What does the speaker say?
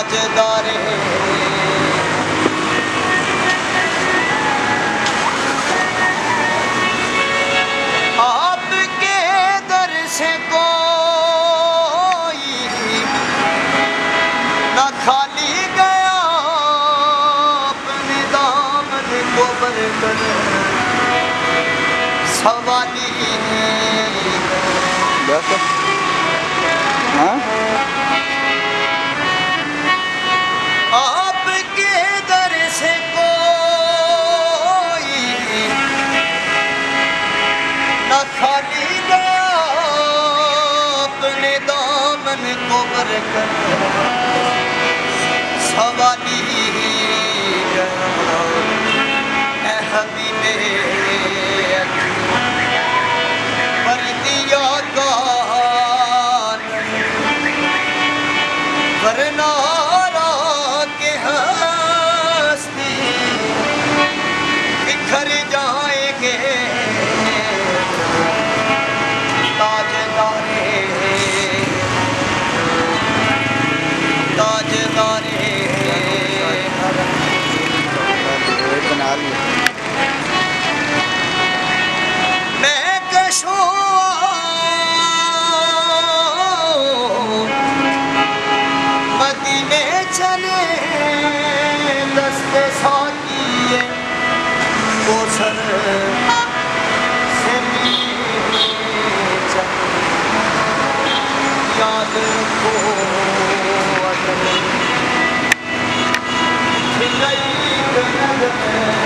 تاجدار آپ کے در سے کوئی نہ خالی گیا اپنے دامن کو بھر کر سوالی آپ کے در سے کوئی نہ خالی گیا اپنے دامن کو بھر کر سوالی گیا اے حبیب پر دیا کان ورنہ کے ہستی بکھر جائیں گے تاجدار تاجدار میں کشوں مدینے چلے دست ساکیے کوثر سے لیے چلے یاد رکھو اگر گئی